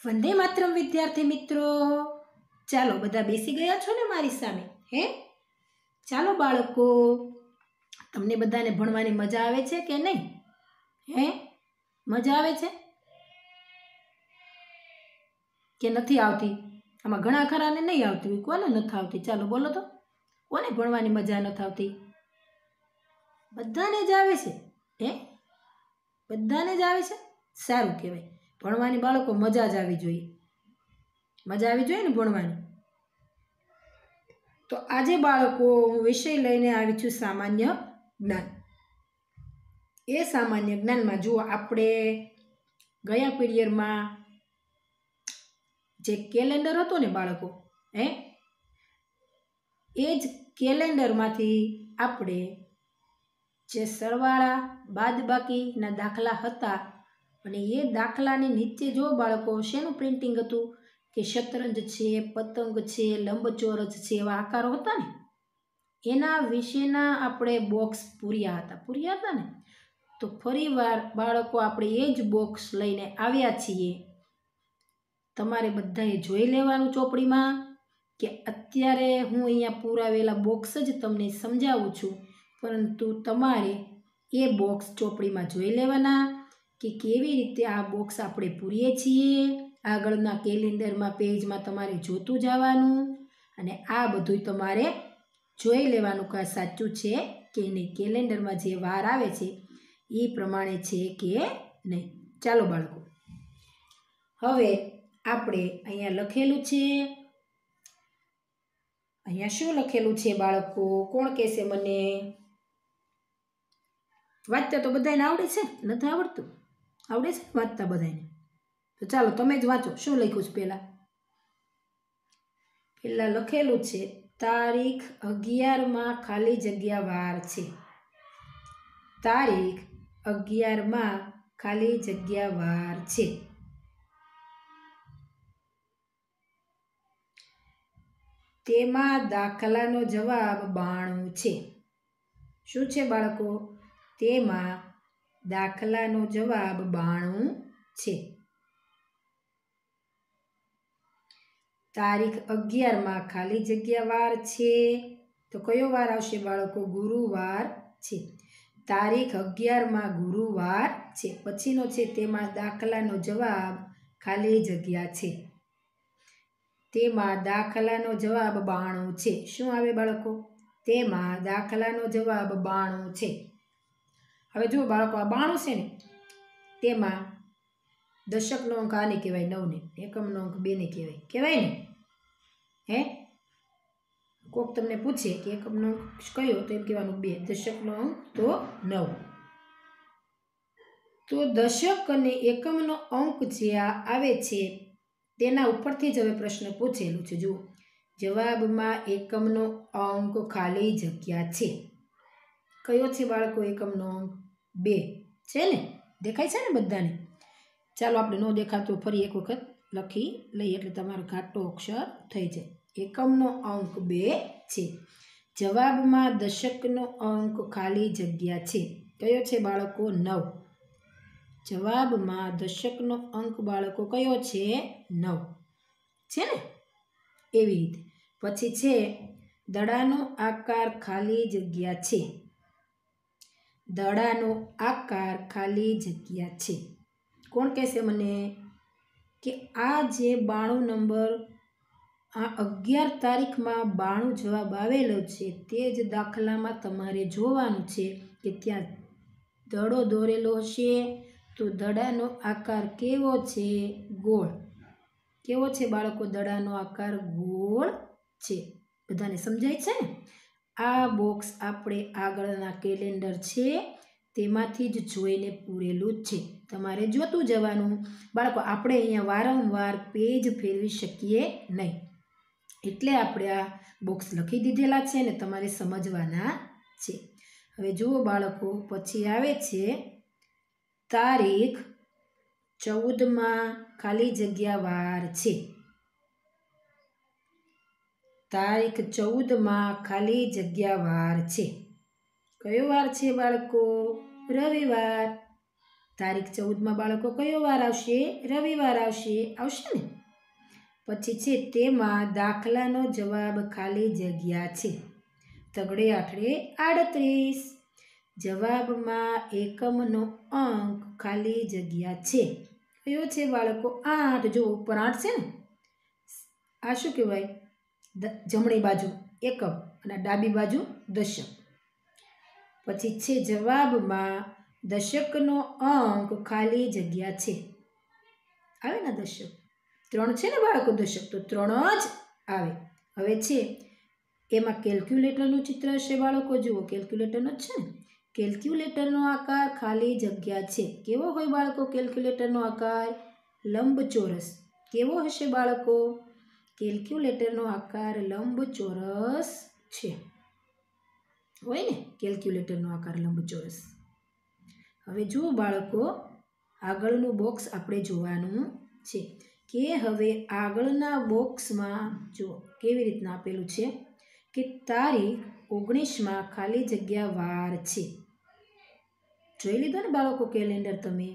वंदे मातरम विद्यार्थी मित्रों, चालो बधा बेसी गया छो ने मारी सामे? हे चालो बाळको, तमने बधाने भणवानी मजा आवे छे के नहीं? हे मजा आवे छे के नथी आवती? आमां घणा खराने नहीं आवती, कोने नथी आवती? चालो बोलो तो, कोने भणवानी मजा नथी आवती? बधाने ज आवे छे। हे बधाने ज आवे छे, सारुं कहेवाय। भणवानी बाळको मजा ज आवी जोईए, मजा आवी जोईए ने भणवानी। तो आजे बाळको हूँ विषय लईने आवी छुं सामान्य ज्ञान। ए सामान्य ज्ञान में जुओ आपणे गया पीरियड में जे केलेंडर हतुं ने बाळको, हे ए ज केलेंडर मांथी आपणे जे सरवाळा बादबाकीना दाखला हता અને એ દાખલાની નીચે જો બાળકો શેનું પ્રિન્ટિંગ હતું કે શતરંજ છે, પતંગ છે, લંબચોરસ છે, એવા આકારો હતા ને એના વિશેના આપણે બોક્સ પૂર્યા હતા ને। તો ફરીવાર બાળકો આપણે એ જ બોક્સ લઈને આવ્યા છીએ। તમારે બધાએ જોઈ લેવાનું ચોપડીમાં કે અત્યારે હું અહીંયા પુરાવેલા બોક્સ જ તમને સમજાવું છું, પરંતુ તમારે એ બોક્સ ચોપડીમાં જોઈ લેવાના કે કેવી રીતે આ બોક્સ આપણે પૂરીએ છીએ। આગળના કેલેન્ડરમાં પેજમાં તમારે જોતું જવાનું અને આ બધું તમારે જોઈ લેવાનું કે સાચું છે કે નહીં, કેલેન્ડરમાં જે વાર આવે છે એ પ્રમાણે છે કે નહીં। ચાલો બાળકો, હવે આપણે અહીંયા લખેલું છે, અહીંયા શું લખેલું છે બાળકો? કોણ કહેશે મને? વાંચતા તો બધાને આવડે છે, નથી આવડતું? आवड़े छे वाँचता बधाने? तो चलो तमे ज वाँचो। शुं लख्युं छे? पहेला लखेलुं छे तारीख 11 मां खाली जग्या वार छे। तारीख 11 मां खाली जग्या वार छे। तेमां दाखलानो जवाब 92 छे। शुं छे बाळको? तेमां दाखलानो जवाब 92 छे। तारीख 11 मां खाली जग्या वार छे तो कयो वार आवशे बाळको? गुरुवार छे। तारीख 11 मां गुरुवार छे। पछीनो छे तेमां दाखलानो जवाब खाली जग्या छे। तेमां दाखलानो जवाब 92 छे। शुं आवे बाळको? तेमां दाखलानो जवाब 92 छे। હવે જો બાળકો આ 92 છે ને તેમાં દશકનો અંક આને કહેવાય 9 ને, એકમનો અંક 2 ને કહેવાય ને? હે કોક તમને પૂછે કે એકમનો અંક કયો તો એમ કહેવાનું 2, દશકનો અંક તો 9। તો દશક અને એકમનો અંક જે આવે છે તેના ઉપરથી જ હવે પ્રશ્ન પૂછેલું છે। જુઓ, જવાબમાં એકમનો અંક ખાલી જગ્યા છે। કયો છે બાળકો એકમનો અંક? 2 છે ને? દેખાય છે ને બધાને? ચાલો આપણે ન દેખાતો ફરી એક વખત લખી લઈએ એટલે તમારો ઘાટો અક્ષર થઈ જાય। એકમનો અંક 2 છે। જવાબમાં દશકનો અંક ખાલી જગ્યા છે। કયો છે બાળકો? 9। જવાબમાં દશકનો અંક બાળકો કયો છે? 9 છે ને? એવી રીતે પછી છે દડાનો આકાર ખાલી જગ્યા છે। દડાનો આકાર ખાલી જગ્યા છે। કોણ કહેશે મને કે આ જે 92 નંબર, આ 11 તારીખમાં 92 જવાબ આવેલો છે તે જ દાખલામાં તમારે જોવાનું છે કે ત્યાં દડો દોરેલો હશે તો દડાનો આકાર કેવો છે? ગોળ। કેવો છે બાળકો? દડાનો આકાર ગોળ છે। બધાને સમજાય છે ને? આ બોક્સ આપણે આગળના કેલેન્ડર છે તેમાંથી જ જોઈને પૂરેલું જ છે, તમારે જોતું જવાનું બાળકો। આપણે અહીંયા વારંવાર પેજ ફેરવી શકીએ નહીં, એટલે આપણે આ બોક્સ લખી દીધેલા છે ને તમારે સમજવાના છે। હવે જુઓ બાળકો, પછી આવે છે તારીખ 14 માં ખાલી જગ્યા વાર છે। તારીખ 14 માં ખાલી જગ્યા વાર છે। કયો વાર છે બાળકો? રવિવાર। તારીખ 14 બાળકો કયો વાર આવશે? રવિવાર આવશે. આવશે ને? પછી છે તેમાં દાખલાનો જવાબ ખાલી જગ્યા છે. તગડે આઠડે 38. જવાબમાં એકમનો અંક ખાલી જગ્યા છે. કયો છે બાળકો? 8. જો ઉપર 8 છે ને, આ શું કહેવાય? જમણી બાજુ એકમ અને ડાબી બાજુ દશક. પછી છે જવાબમાં દશકનો અંક ખાલી જગ્યા છે. આવે ને દશક? 3 છે ને બાળકો દશક, તો 3 જ આવે. હવે છે એમાં કેલ્ક્યુલેટરનું ચિત્ર હશે બાળકો. જુઓ, કેલ્ક્યુલેટરનો જ છે ને. કેલ્ક્યુલેટરનો આકાર ખાલી જગ્યા છે. કેવો હોય બાળકો કેલ્ક્યુલેટરનો આકાર? લંબચોરસ. કેવો હશે બાળકો? કેલ્ક્યુલેટરનો આકાર લંબચોરસ છે. હોય ને કેલ્ક્યુલેટરનો આકાર લંબચોરસ. હવે જુઓ બાળકો, આગળનું બોક્સ આપણે જોવાનું છે કે હવે આગળના બોક્સમાં જુઓ કેવી રીતના આપેલું છે કે તારીખ 19માં ખાલી જગ્યા વાર છે. જોઈ લીધો ને બાળકો કેલેન્ડર તમે?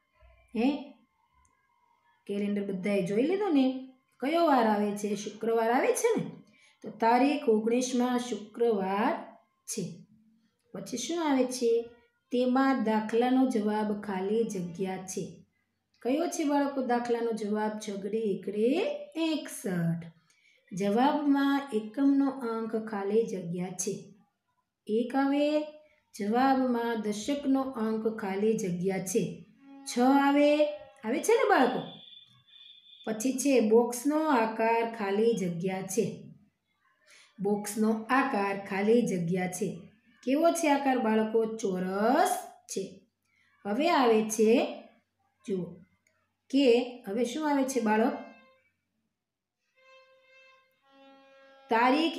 કેલેન્ડર બધાએ જોઈ લીધું ને? કયો વાર આવે છે? શુક્રવાર આવે છે ને? તો તારીખ 19માં શુક્રવાર છે. પછી શું આવે છે? તેમાં દાખલાનો જવાબ ખાલી જગ્યા છે. કયો છે બાળકો દાખલાનો જવાબ? છગડે એકડે 61. જવાબમાં એકમનો અંક ખાલી જગ્યા છે. 1 આવે. જવાબમાં દશકનો અંક ખાલી જગ્યા છે. 6 આવે. આવે છે ને બાળકો? પછી છે બોક્સનો આકાર ખાલી જગ્યા છે. બોક્સનો આકાર ખાલી જગ્યા છે. કેવો છે આકાર બાળકો? ચોરસ છે. હવે આવે છે જુઓ કે હવે શું આવે છે બાળક? તારીખ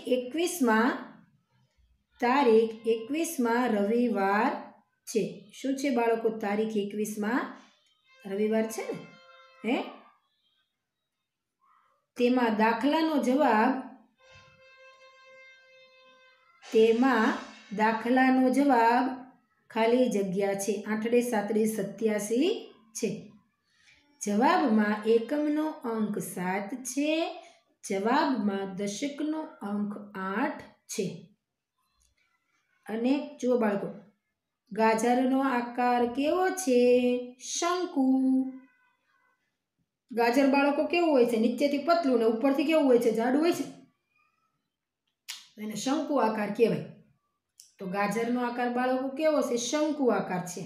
21માં રવિવાર છે. શું છે બાળકો? તારીખ 21માં રવિવાર છે ને? તેમાં દાખલાનો જવાબ ખાલી જગ્યા છે. 8 37 87 છે. જવાબમાં એકમનો અંક 7 છે. જવાબમાં દશકનો અંક 8 છે. અને જુઓ બાળકો, ગાજરનો આકાર કેવો છે? શંકુ. ગાજર બાળકો કેવું હોય છે? નીચેથી પતલું ને ઉપરથી કેવું હોય છે? જાડું હોય છે. એને શંકુ આકાર કહેવાય. તો ગાજરનો આકાર બાળકો કેવો છે? શંકુ આકાર છે.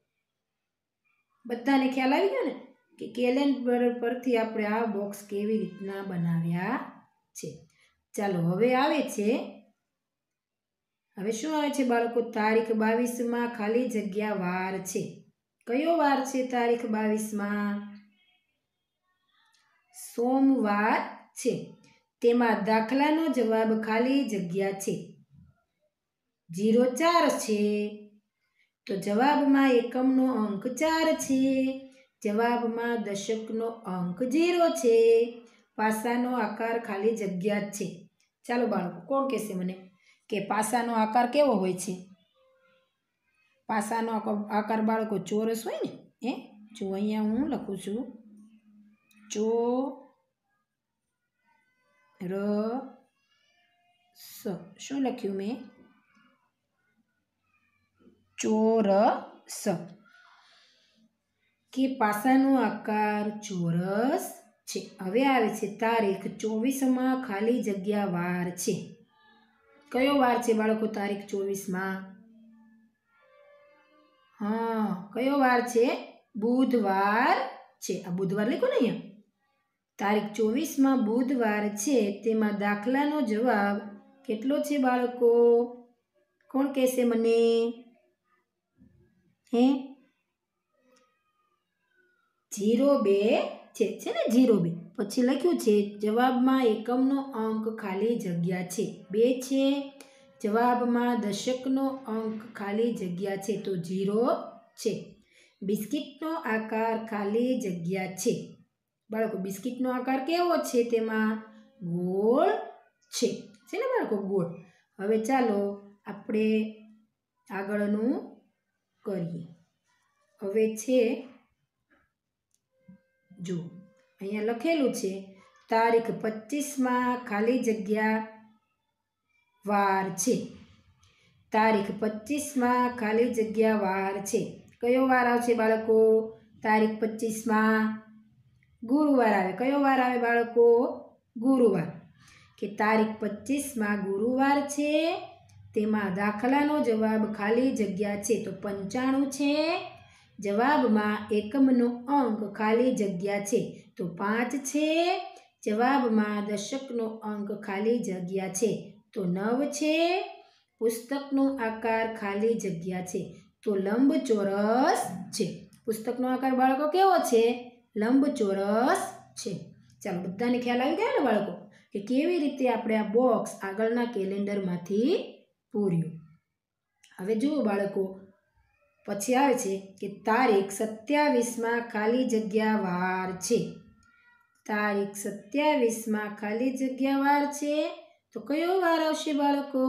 બધાને ખ્યાલ આવી ગયો ને કે કેલેન્ડર પરથી આપણે આ બોક્સ કેવી રીતના બનાવ્યા છે. ચાલો હવે આવે છે, હવે શું આવે છે બાળકો? તારીખ 22માં ખાલી જગ્યા વાર છે. કયો વાર છે તારીખ 22માં? સોમવાર છે. તેમાં દાખલાનો જવાબ ખાલી જગ્યા છે. 04 છે. તો જવાબમાં એકમનો અંક 4 છે. જવાબમાં દશકનો અંક 0 છે. પાસાનો આકાર ખાલી જગ્યા છે. ચાલો બાળકો, કોણ કહેશે મને કે પાસાનો આકાર કેવો હોય છે? પાસાનો આકાર બાળકો ચોરસ હોય ને? જો અહીંયા હું લખું છું ચોરસ. શું લખ્યું મેં? ચોરસ. કે પાસાનો આકાર ચોરસ છે. હવે આવે છે તારીખ 24માં ખાલી જગ્યા વાર છે. કયો વાર છે બાળકો તારીખ 24માં? કયો વાર છે? બુધવાર છે. આ બુધવાર લખ્યું ને અહીંયા? તારીખ 24માં બુધવાર છે. તેમાં દાખલાનો જવાબ કેટલો છે બાળકો? કોણ કહેશે મને? 02 છે ને? 02. પછી લખ્યું છે જવાબમાં એકમનો અંક ખાલી જગ્યા છે. 2 છે. જવાબમાં દશકનો અંક ખાલી જગ્યા છે તો 0 છે. બિસ્કિટનો આકાર ખાલી જગ્યા છે. બાળકો બિસ્કિટનો આકાર કેવો છે? તેમાં ગોળ છે ને બાળકો? ગોળ. હવે ચાલો આપણે આગળનું કરીએ. હવે છે જો અહીંયા લખેલું છે તારીખ 25માં ખાલી જગ્યા વાર છે. તારીખ 25માં ખાલી જગ્યા વાર છે. કયો વાર આવશે બાળકો? તારીખ 25માં ગુરુવાર આવે. કયો વાર આવે બાળકો? ગુરુવાર. કે તારીખ 25માં ગુરુવાર છે. તેમાં દાખલાનો જવાબ ખાલી જગ્યા છે તો 95 છે. જવાબમાં એકમનો અંક ખાલી જગ્યા છે તો 5 છે. જવાબમાં દશકનો અંક ખાલી જગ્યા છે તો 9 છે. પુસ્તકનો આકાર ખાલી જગ્યા છે તો લંબચોરસ છે. પુસ્તકનો આકાર બાળકો કેવો છે? લંબચોરસ છે. ચાલો બધાને ખ્યાલ આવી ગયો ને બાળકો કે કેવી રીતે આપણે આ બોક્સ આગળના કેલેન્ડરમાંથી પૂર્યું. હવે જુઓ બાળકો પછી આવે છે કે તારીખ 27માં ખાલી જગ્યા વાર છે. તારીખ 27માં ખાલી જગ્યા વાર છે તો કયો વાર આવશે બાળકો?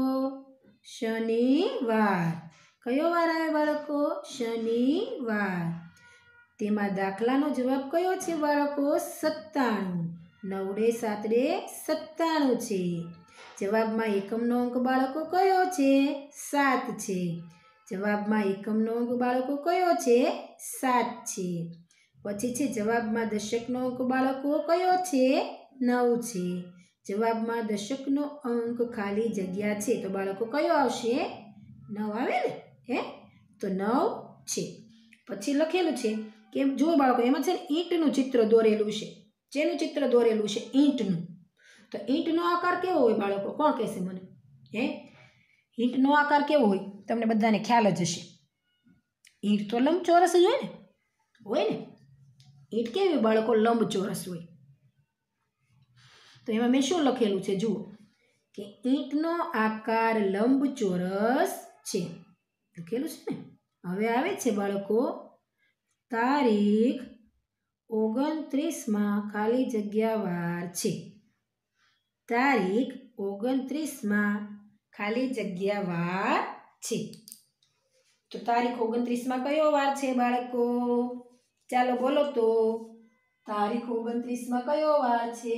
શનિવાર. કયો વાર આવે બાળકો? શનિવાર. તેમાં દાખલાનો જવાબ કયો છે બાળકો? 97. 9 7 97 છે. જવાબમાં એકમનો અંક બાળકો કયો છે? 7 છે. જવાબમાં એકમનો અંક બાળકો કયો છે? 7 છે. પછી છે જવાબમાં દશકનો અંક બાળકો કયો છે? 9 છે. જવાબમાં દશકનો અંક ખાલી જગ્યા છે તો બાળકો કયો આવશે? 9 આવે ને? તો 9 છે. પછી લખેલું છે કે જો બાળકો એમાં છે ને ઈંટનું ચિત્ર દોરેલું છે. જેનું ચિત્ર દોરેલું છે? ઈંટનું. તો ઈંટનો આકાર કેવો હોય બાળકો? કોણ કહેશે મને? ઈંટનો આકાર કેવો હોય? તમને બધાને ખ્યાલ જ હશે. ઈંટ તો લંબચોરસ જ હોય ને? ઈંટ કેવી બાળકો? લંબચોરસ હોય. તો એમાં મેં શું લખેલું છે જુઓ કે ઈંટનો આકાર લંબચોરસ છે. લખેલું છે ને? હવે આવે છે બાળકો તારીખ 29માં ખાલી જગ્યા વાર છે. તારીખ 29માં ખાલી જગ્યા વાર છે. તો તારીખ 29માં કયો વાર છે બાળકો? ચાલો બોલો તો. તારીખ 29માં કયો વાર છે?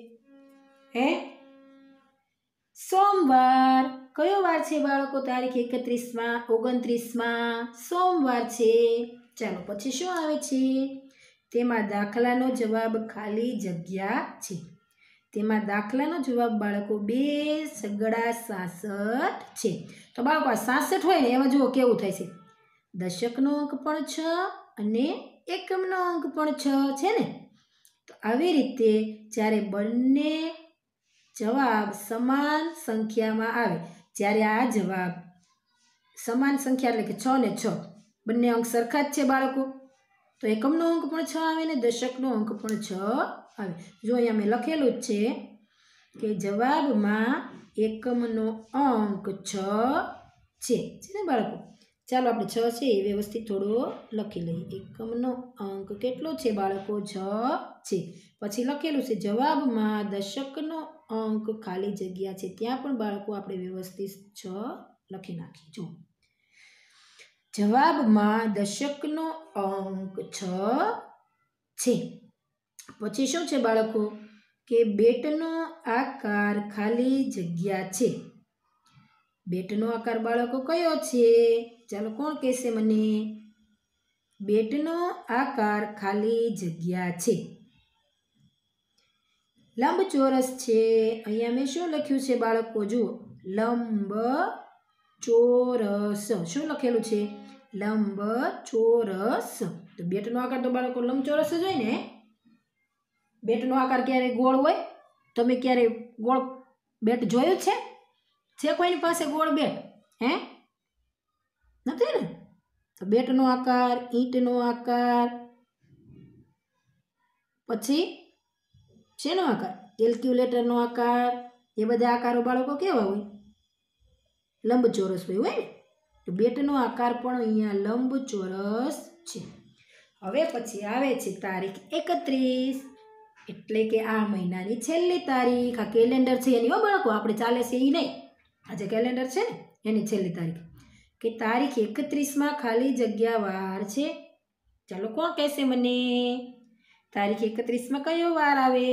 સોમવાર. કયો વાર છે બાળકો? તારીખ 29માં સોમવાર છે. ચાલો પછી શું આવે છે? તેમાં દાખલાનો જવાબ ખાલી જગ્યા છે. તેમાં દાખલાનો જવાબ બાળકો 2 સગડા 66 છે. તો બાળકો આ 66 હોય ને એમાં જુઓ કેવું થાય છે? દશકનો અંક પણ 6 અને એકમનો અંક પણ 6 છે ને? તો આવી રીતે જ્યારે બંને જવાબ સમાન સંખ્યામાં આવે, જ્યારે આ જવાબ સમાન સંખ્યા એટલે કે 6 ને 6 બંને અંક સરખા જ છે બાળકો, તો એકમનો અંક પણ 6 આવે ને દશકનો અંક પણ 6 આવે. જો અહીંયા મેં લખેલું જ છે કે જવાબમાં એકમનો અંક 6 છે ને બાળકો? ચાલો આપણે 6 છે એ વ્યવસ્થિત થોડો લખી લઈએ. એકમનો અંક કેટલો છે બાળકો? 6 છે. પછી લખેલું છે જવાબમાં દશકનો અંક ખાલી જગ્યા છે. ત્યાં પણ બાળકો આપણે વ્યવસ્થિત 6 લખી નાખીએ. જો જવાબમાં દશકનો અંક 6 છે. પછી શું છે બાળકો કે બેટનો આકાર ખાલી જગ્યા છે. બેટનો આકાર બાળકો કયો છે? ચાલો કોણ કહેશે મને? બેટનો આકાર ખાલી જગ્યા છે. લંબચોરસ છે. અહીંયા મેં શું લખ્યું છે બાળકો? જુઓ લંબચોરસ. શું લખેલું છે? લંબચોરસ. તો બેટનો આકાર તો બાળકો લંબચોરસ જ હોય ને? બેટનો આકાર ક્યારે ગોળ હોય? તમે ક્યારે ગોળ બેટ જોયું છે? છે કોઈની પાસે ગોળ બેટ? નથી ને? તો બેટનો આકાર, ઈંટનો આકાર, પછી શેનો આકાર? કેલ્ક્યુલેટરનો આકાર, એ બધા આકારો બાળકો કેવા હોય? લંબચોરસ હોય ને? તો બેટનો આકાર પણ અહીંયા લંબચોરસ છે. હવે પછી આવે છે તારીખ 31, એટલે કે આ મહિનાની છેલ્લી તારીખ. આ કેલેન્ડર છે એની બાળકો, આપણે ચાલે છે એ નહીં, આજે કેલેન્ડર છે ને એની છેલ્લી તારીખ. કે તારીખ 31માં ખાલી જગ્યા વાર છે. ચાલો કોણ કહેશે મને? તારીખ 31 માં કયો વાર આવે?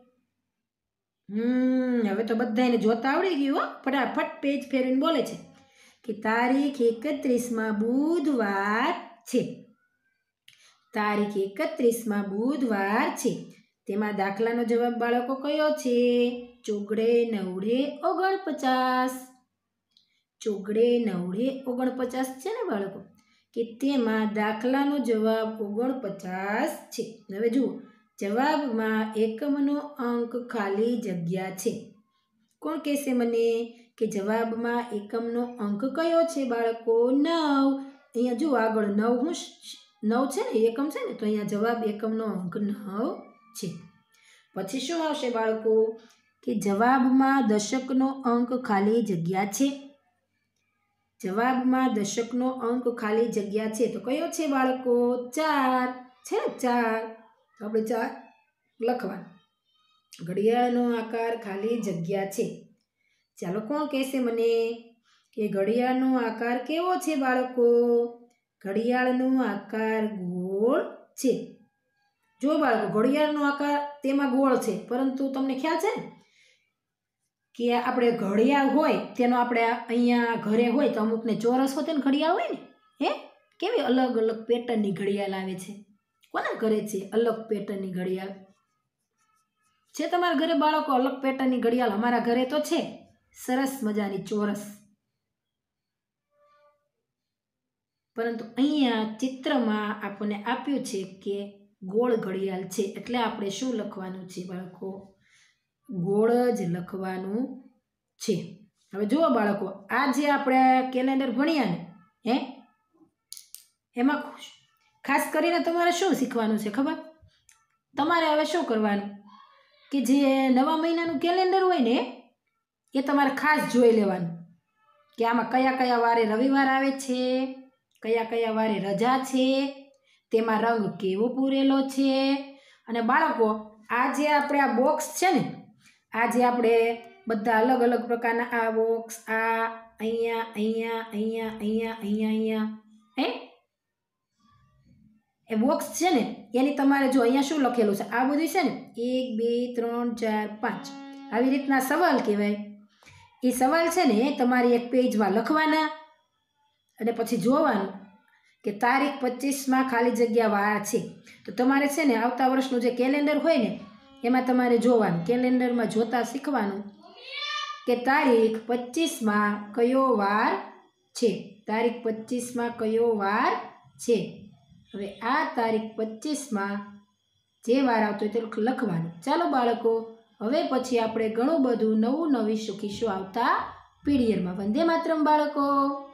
હવે તો બધાને જોતા આવડી ગયું હો. ફટાફટ પેજ ફેરવીને બોલે છે કે તારીખ 31 માં બુધવાર છે. તારીખ 31 માં બુધવાર છે. તેમાં દાખલાનો જવાબ બાળકો કયો છે? ચોગડે નવડે 49. ચોગડે નવડે 49 છે ને બાળકો, કે તેમાં દાખલાનો જવાબ 49 છે. હવે જુઓ, જવાબમાં એકમનો અંક ખાલી જગ્યા છે. કોણ કહેશે મને કે જવાબમાં એકમનો અંક કયો છે બાળકો? 9. અહીંયા જુઓ આગળ 9 છે ને, એકમ છે ને, તો અહીંયા જવાબ એકમનો અંક 9 છે. પછી શું આવશે બાળકો? કે જવાબમાં દશકનો અંક ખાલી જગ્યા છે. જવાબમાં દશકનો અંક ખાલી જગ્યા છે તો કયો છે બાળકો? 4 છે ને, 4. તો આપણે 4 લખવાનું. ઘડિયાળનો આકાર ખાલી જગ્યા છે. ચાલો કોણ કહેશે મને કે ઘડિયાળનો આકાર કેવો છે બાળકો? ઘડિયાળનો આકાર ગોળ છે. જો બાળકો, ઘડિયાળનો આકાર તેમાં ગોળ છે, પરંતુ તમને ખ્યાલ છે ને કે આપણે ઘડિયાળ હોય તેનો આપણે અહીંયા ઘરે હોય તો અમુકને ચોરસ હોતે ને ઘડિયાળ હોય ને, કેવી અલગ અલગ પેટર્નની ઘડિયાળ આવે છે. કોના ઘરે છે અલગ પેટર્નની ઘડિયાળ? છે તમારા ઘરે બાળકો અલગ પેટર્નની ઘડિયાળ? અમારા ઘરે તો છે, સરસ મજાની ચોરસ. પરંતુ અહીંયા ચિત્રમાં આપણને આપ્યું છે કે ગોળ ઘડિયાળ છે, એટલે આપણે શું લખવાનું છે બાળકો? ગોળ જ લખવાનું છે. હવે જુઓ બાળકો, આ જે આપણે કેલેન્ડર ભણ્યા ને એમાં ખાસ કરીને તમારે શું શીખવાનું છે ખબર? તમારે હવે શું કરવાનું કે જે નવા મહિનાનું કેલેન્ડર હોય ને એ તમારે ખાસ જોઈ લેવાનું કે આમાં કયા કયા વારે રવિવાર આવે છે, કયા કયા વારે રજા છે, તેમાં રંગ કેવો પૂરેલો છે. અને બાળકો, આ જે આપણે આ બોક્સ છે ને, આ જે આપણે બધા અલગ અલગ પ્રકારના આ બોક્સ, આ અહીંયા અહીંયા અહીંયા અહીંયા અહીંયા અહીંયા એ બોક્સ છે ને, એની તમારે જો અહીંયા શું લખેલું છે આ બધું છે ને, 1 2 3 4 5 આવી રીતના સવાલ કહેવાય. એ સવાલ છે ને તમારી એક પેજમાં લખવાના અને પછી જોવાનું કે તારીખ 25માં ખાલી જગ્યા વાર છે. તો તમારે છે ને આવતા વર્ષનું જે કેલેન્ડર હોય ને એમાં તમારે જોવાનું, કેલેન્ડરમાં જોતા શીખવાનું કે તારીખ 25માં કયો વાર છે. તારીખ 25માં કયો વાર છે. હવે આ તારીખ 25માં જે વાર આવતો હોય તે લખવાનું. ચાલો બાળકો, હવે પછી આપણે ઘણું બધું નવું નવી શીખીશું આવતા પીરિયડમાં. વંદે માતરમ બાળકો.